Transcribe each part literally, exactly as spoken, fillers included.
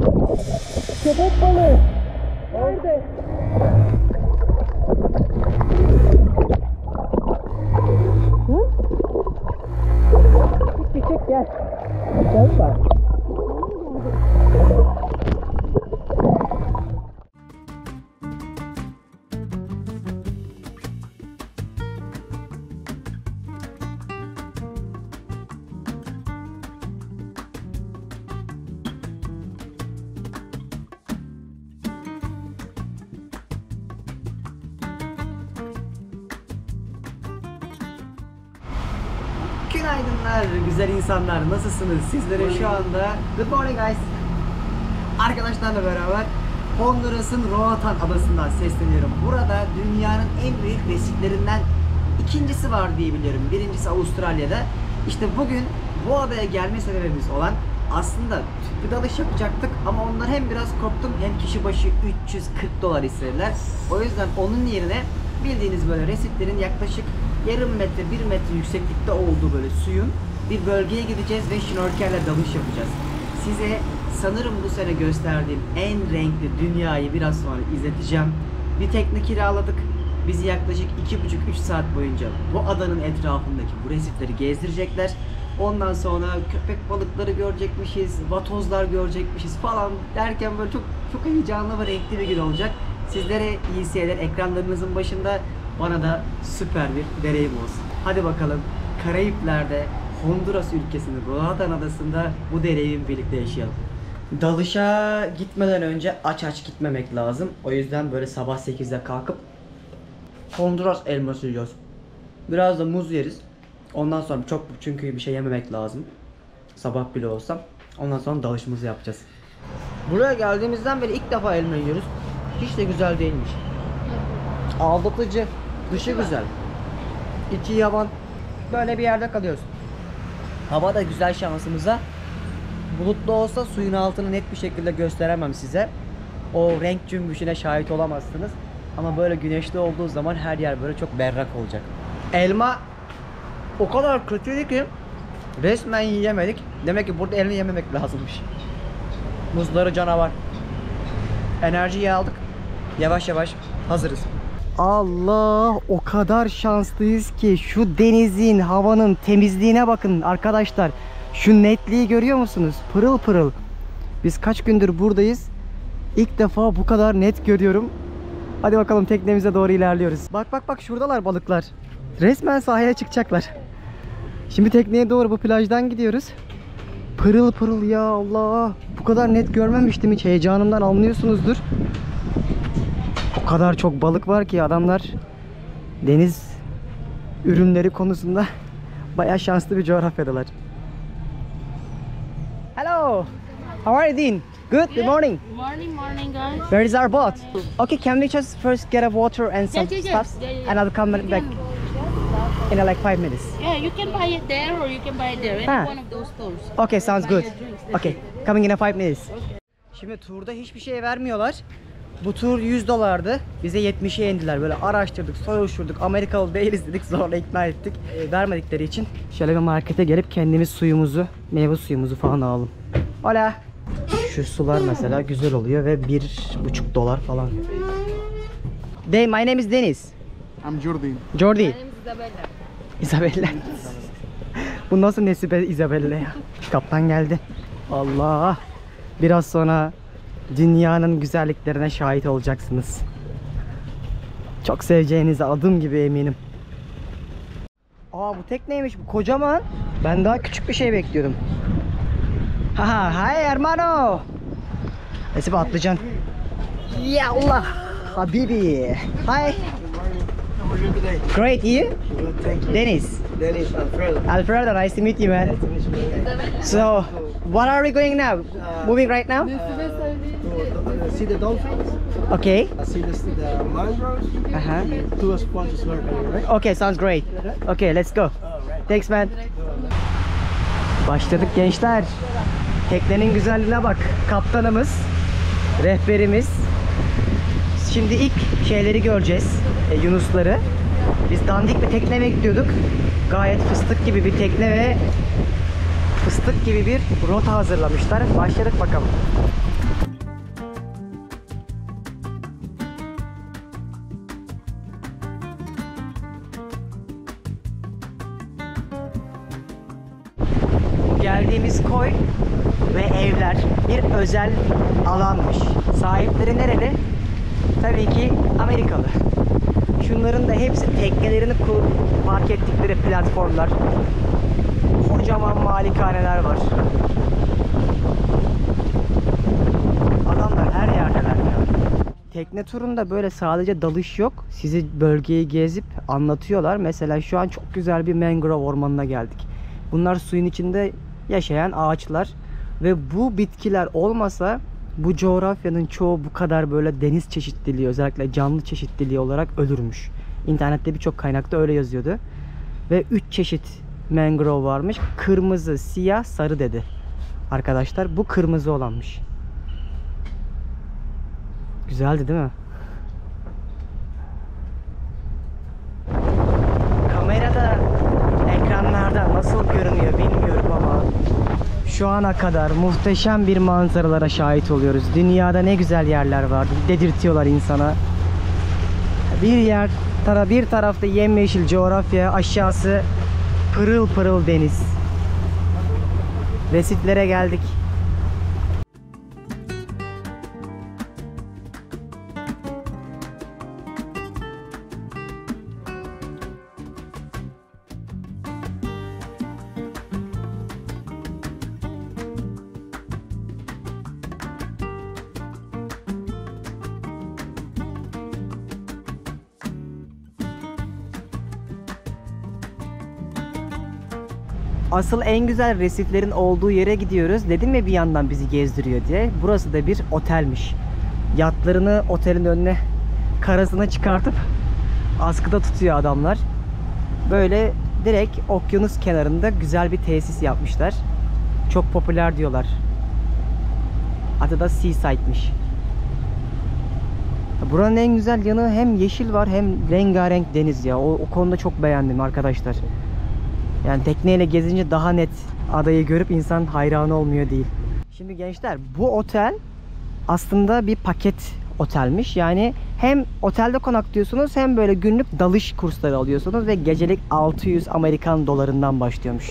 Köpek balığı. Nerede? Hı? Çık çık gel. Gel bak. Günaydınlar güzel insanlar, nasılsınız? Sizlere şu anda Good morning guys arkadaşlarla beraber Honduras'ın Roatan adasından sesleniyorum. Burada dünyanın en büyük resiflerinden ikincisi var diye biliyorum. Birincisi Avustralya'da. İşte bugün bu adaya gelme sebebimiz olan, aslında tüplü dalış yapacaktık ama onlar hem biraz korktum hem kişi başı üç yüz kırk dolar istediler. O yüzden onun yerine bildiğiniz böyle resiflerin yaklaşık yarım metre, bir metre yükseklikte olduğu böyle suyun bir bölgeye gideceğiz ve şnorkelle dalış yapacağız. Size sanırım bu sene gösterdiğim en renkli dünyayı biraz sonra izleteceğim. Bir tekne kiraladık. Bizi yaklaşık iki buçuk üç saat boyunca bu adanın etrafındaki bu resifleri gezdirecekler. Ondan sonra köpek balıkları görecekmişiz, vatozlar görecekmişiz falan derken böyle çok çok heyecanlı ve renkli bir gün olacak. Sizlere iyi seyirler ekranlarınızın başında. Bana da süper bir deneyim olsun. Hadi bakalım Karayipler'de Honduras ülkesinin Roatan adasında bu deneyimi birlikte yaşayalım. Dalışa gitmeden önce aç aç gitmemek lazım. O yüzden böyle sabah sekizde kalkıp Honduras elması yiyoruz. Biraz da muz yeriz. Ondan sonra çok çünkü bir şey yememek lazım. Sabah bile olsam. Ondan sonra dalışımızı yapacağız. Buraya geldiğimizden beri ilk defa elma yiyoruz. Hiç de güzel değilmiş. Aldatıcı. Dışı güzel. İçi yavan. Böyle bir yerde kalıyoruz. Hava da güzel şansımıza. Bulutlu olsa suyun altını net bir şekilde gösteremem size. O renk cümbüşüne şahit olamazsınız. Ama böyle güneşli olduğu zaman her yer böyle çok berrak olacak. Elma o kadar kötüydü ki resmen yiyemedik. Demek ki burada elma yememek lazımmış. Muzları canavar. Enerjiyi aldık. Yavaş yavaş hazırız. Allah, o kadar şanslıyız ki şu denizin, havanın temizliğine bakın arkadaşlar. Şu netliği görüyor musunuz? Pırıl pırıl. Biz kaç gündür buradayız. İlk defa bu kadar net görüyorum. Hadi bakalım teknemize doğru ilerliyoruz. Bak bak bak, şuradalar balıklar. Resmen sahile çıkacaklar. Şimdi tekneye doğru bu plajdan gidiyoruz. Pırıl pırıl ya Allah. Bu kadar net görmemiştim hiç. Heyecanımdan anlıyorsunuzdur. O kadar çok balık var ki adamlar deniz ürünleri konusunda bayağı şanslı bir coğrafyadalar. Hello. How are you doing? Good. Good morning. Morning, morning, guys. Where is our boat? Okay, can we just first get a water and some Yeah, yeah, yeah. stuff, Yeah, yeah, yeah. and I'll come You back can- in like five minutes. Yeah, you can buy it there or you can buy it there. Any Ah. one of those stores. Okay, sounds Buy good. your drinks there. Okay, coming in a five minutes. Şimdi turda hiçbir şey vermiyorlar. Bu tur yüz dolardı. Bize yetmişe indiler. Böyle araştırdık, soruşturduk. Amerikalı değiliz dedik. Zorla ikna ettik. E, vermedikleri için şöyle bir markete gelip kendimiz suyumuzu, meyve suyumuzu falan alalım. Hola. Şu sular mesela güzel oluyor ve bir buçuk dolar falan. Dey, my name is Deniz. I'm Jordi. Jordi. My name is Isabella. Isabella. Bu nasıl nesibe Isabella ya? Kaptan geldi. Allah. Biraz sonra dünyanın güzelliklerine şahit olacaksınız. Çok seveceğinize adım gibi eminim. Aa, bu tekneymiş, bu kocaman. Ben daha küçük bir şey bekliyordum. Haha, hi hermano. Nesibe atlayacaksın. Ya Allah. Habibi. Hi. Great, you? Deniz. Dennis Alfredo. Alfredo, nice to meet you, man. So, what are we going now? Moving right now? See the dolphins? Okay. See the, the mangroves? Uh-huh. Two sponges snorkeling, right? Okay, sounds great. Okay, let's go. Thanks, man. Başladık gençler. Teknenin güzelliğine bak. Kaptanımız, rehberimiz. Şimdi ilk şeyleri göreceğiz. E, Yunusları. Biz dandik bir tekne bekliyorduk. Gayet fıstık gibi bir tekne ve fıstık gibi bir rota hazırlamışlar. Başladık bakalım. özel alanmış. Sahipleri nereli? Tabii ki Amerikalı. Şunların da hepsi teknelerini park ettikleri platformlar. Kocaman malikaneler var. Adamlar her yerdeler ya. Tekne turunda böyle sadece dalış yok. Sizi bölgeyi gezip anlatıyorlar. Mesela şu an çok güzel bir mangrove ormanına geldik. Bunlar suyun içinde yaşayan ağaçlar. Ve bu bitkiler olmasa bu coğrafyanın çoğu bu kadar böyle deniz çeşitliliği, özellikle canlı çeşitliliği olarak ölürmüş. İnternette birçok kaynakta öyle yazıyordu. Ve üç çeşit mangrove varmış. Kırmızı, siyah, sarı dedi arkadaşlar. Bu kırmızı olanmış. Güzeldi değil mi? Kamerada, ekranlarda nasıl görünüyor bilmiyorum ama şu ana kadar muhteşem bir manzaralara şahit oluyoruz. Dünyada ne güzel yerler var dedirtiyorlar insana. Bir yer, tara bir tarafta yemyeşil coğrafya, aşağısı pırıl pırıl deniz. Resiflere geldik. Asıl en güzel resiflerin olduğu yere gidiyoruz. Dedim ya bir yandan bizi gezdiriyor diye. Burası da bir otelmiş. Yatlarını otelin önüne, karasına çıkartıp askıda tutuyor adamlar. Böyle direkt okyanus kenarında güzel bir tesis yapmışlar. Çok popüler diyorlar. Adı da Seaside'miş. Buranın en güzel yanı hem yeşil var hem rengarenk deniz ya. O, o konuda çok beğendim arkadaşlar. Yani tekneyle gezince daha net adayı görüp insan hayran olmuyor değil. Şimdi gençler, bu otel aslında bir paket otelmiş. Yani hem otelde konaklıyorsunuz hem böyle günlük dalış kursları alıyorsunuz ve gecelik altı yüz Amerikan dolarından başlıyormuş.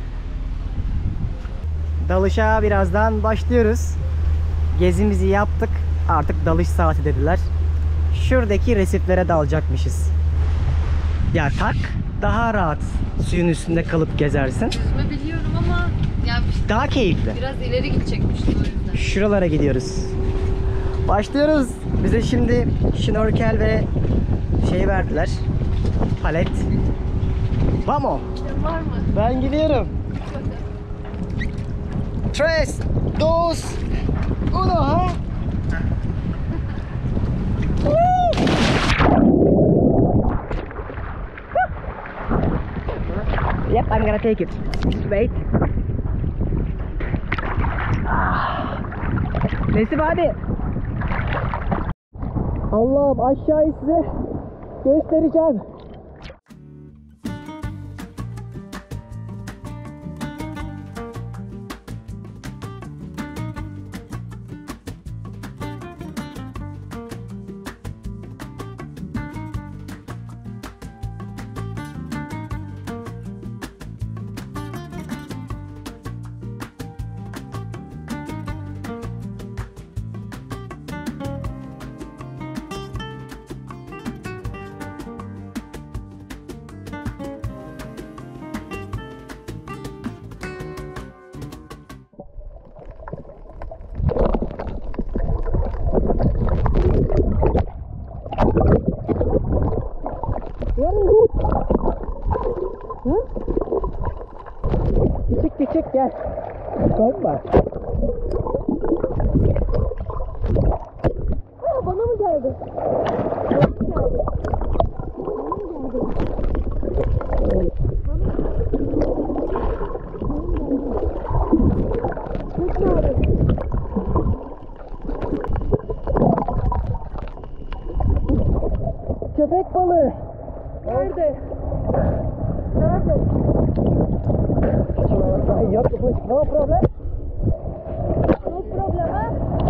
Dalışa birazdan başlıyoruz. Gezimizi yaptık. Artık dalış saati dediler. Şuradaki resiflere dalacakmışız. Ya tak, daha rahat suyun üstünde kalıp gezersin. Yüzme biliyorum ama ya Daha keyifli. biraz ileri gidecekmiştim o yüzden. Şuralara gidiyoruz. Başlıyoruz. Bize şimdi şnorkel ve şey verdiler. Palet. Vamos. Var mı? Ben gidiyorum. Tres, dos, uno, ha? Yep, I'm gonna take it. Wait. Ah. Nesip hadi. Allah'ım, aşağıyı size göstereceğim. Küçük küçük gel. Korkma. Aa, bana mı geldi? Bana mı geldi? Köpek balığı. Nerede? Nerede? Yok, no problem. No problem ha?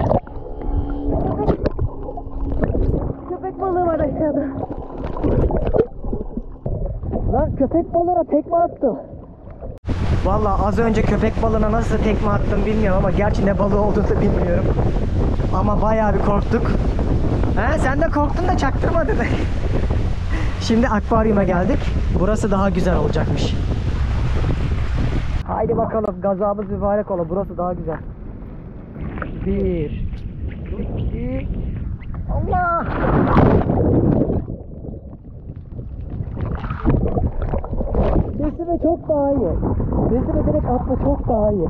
Köpek balığı var aşağıda. Lan köpek balığına tekme attım. Vallahi az önce köpek balığına nasıl tekme attım bilmiyorum ama gerçi ne balığı olduğunu da bilmiyorum. Ama bayağı bir korktuk. He, sen de korktun da çaktırmadın. Şimdi akvaryuma geldik. Burası daha güzel olacakmış. Haydi bakalım, gazabız mübarek ola. Burası daha güzel. Bir, iki, Allah! Resime çok daha iyi. Resime direkt atma çok daha iyi.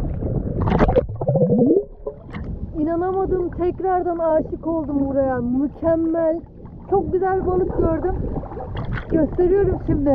İnanamadım, tekrardan aşık oldum buraya. Mükemmel. Çok güzel balık gördüm. Gösteriyorum şimdi.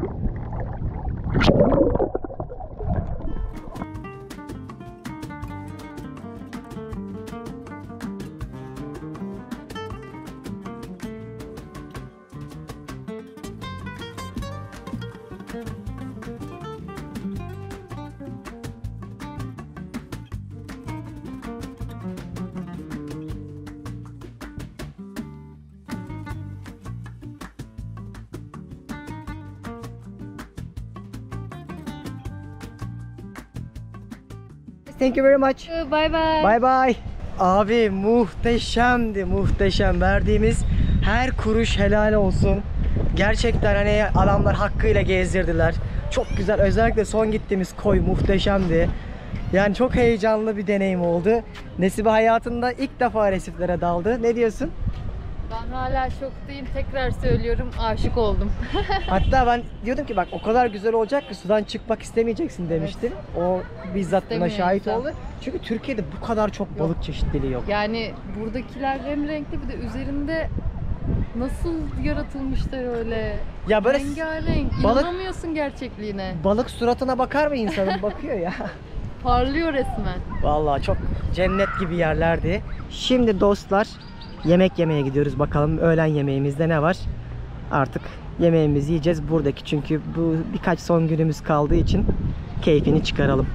Thank you very much. Bye bye. Bye bye. Abi muhteşemdi, muhteşem. Verdiğimiz her kuruş helal olsun. Gerçekten hani adamlar hakkıyla gezdirdiler. Çok güzel. Özellikle son gittiğimiz koy muhteşemdi. Yani çok heyecanlı bir deneyim oldu. Nesibe hayatında ilk defa resiflere daldı. Ne diyorsun? Ben hala şoktayım. Tekrar söylüyorum, aşık oldum. Hatta ben diyordum ki bak o kadar güzel olacak ki sudan çıkmak istemeyeceksin demiştim. O bizzat buna şahit İstemiyorum. oldu. Çünkü Türkiye'de bu kadar çok balık çeşitliliği yok. Yani buradakiler hem renkli, bir de üzerinde nasıl yaratılmışlar öyle. Ya böyle rengarenk. balık- İnanamıyorsun gerçekliğine. Balık suratına bakar mı insanın? Bakıyor ya. Parlıyor resmen. Vallahi çok cennet gibi yerlerdi. Şimdi dostlar yemek yemeye gidiyoruz. Bakalım öğlen yemeğimizde ne var? Artık yemeğimizi yiyeceğiz buradaki, çünkü bu birkaç son günümüz kaldığı için keyfini çıkaralım.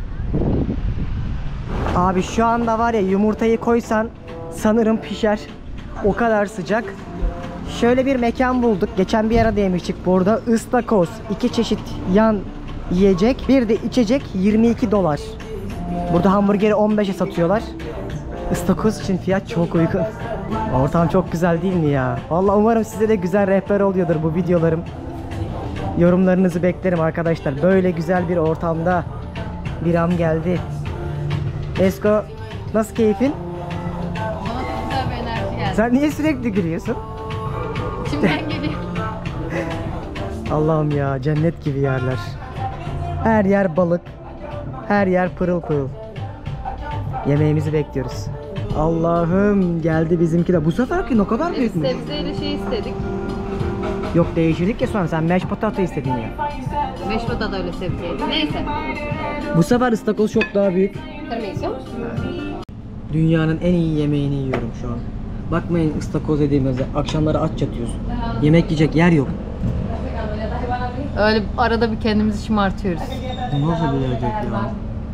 Abi şu anda var ya, yumurtayı koysan sanırım pişer. O kadar sıcak. Şöyle bir mekan bulduk. Geçen bir arada yemiştik burada. Istakoz. iki çeşit yan yiyecek. Bir de içecek yirmi iki dolar. Burada hamburgeri on beşe satıyorlar. Istakoz için fiyat çok uygun. Ortam çok güzel değil mi ya? Vallahi umarım size de güzel rehber oluyordur bu videolarım. Yorumlarınızı beklerim arkadaşlar. Böyle güzel bir ortamda bir an geldi. Esko, nasıl keyfin? Bana çok güzel bir enerji geldi. Sen niye sürekli gülüyorsun? İçimden geliyor. Allah'ım ya, cennet gibi yerler. Her yer balık. Her yer pırıl pırıl. Yemeğimizi bekliyoruz. Allah'ım, geldi bizimki de. Bu seferki ne kadar Biz büyükmüş. sebzeyle şey istedik. Yok, değişiklik ya, sonra sen mashed potato istedin ya. Beş patat öyle sebzeydi. Neyse. Bu sefer ıstakoz çok daha büyük. Dünyanın en iyi yemeğini yiyorum şu an. Bakmayın ıstakoz dediğimizde akşamları aç yatıyorsun. Yemek yiyecek yer yok. Öyle arada bir kendimizi şımartıyoruz. Bu nasıl bir lezzet ya?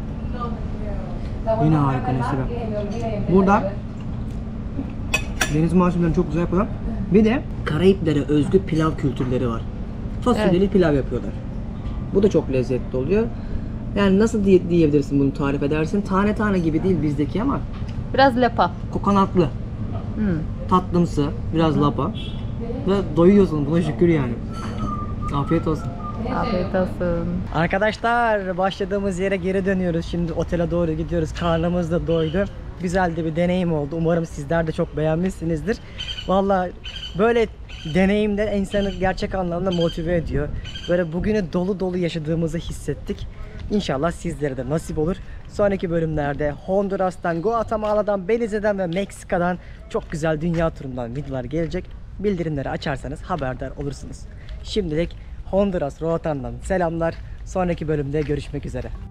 Yine harika Nesibe. Burada deniz mahsullerini çok güzel yapıyorlar. Bir de Karayiplere özgü pilav kültürleri var. Fasulyeli Evet. pilav yapıyorlar. Bu da çok lezzetli oluyor. Yani nasıl diye, diyebilirsin bunu, tarif edersin? Tane tane gibi değil bizdeki ama Biraz lapa. kokonatlı, Hmm. tatlımsı, biraz lapa. Ve doyuyorsun, buna şükür yani. Afiyet olsun. Afiyet olsun. Arkadaşlar, başladığımız yere geri dönüyoruz. Şimdi otele doğru gidiyoruz. Karnımız da doydu. Güzel de bir deneyim oldu. Umarım sizler de çok beğenmişsinizdir. Vallahi böyle deneyim de insanı gerçek anlamda motive ediyor. Böyle bugünü dolu dolu yaşadığımızı hissettik. İnşallah sizlere de nasip olur. Sonraki bölümlerde Honduras'tan, Guatemala'dan, Belize'den ve Meksika'dan çok güzel dünya turundan videolar gelecek. Bildirimleri açarsanız haberdar olursunuz. Şimdilik Honduras Roatan'dan selamlar. Sonraki bölümde görüşmek üzere.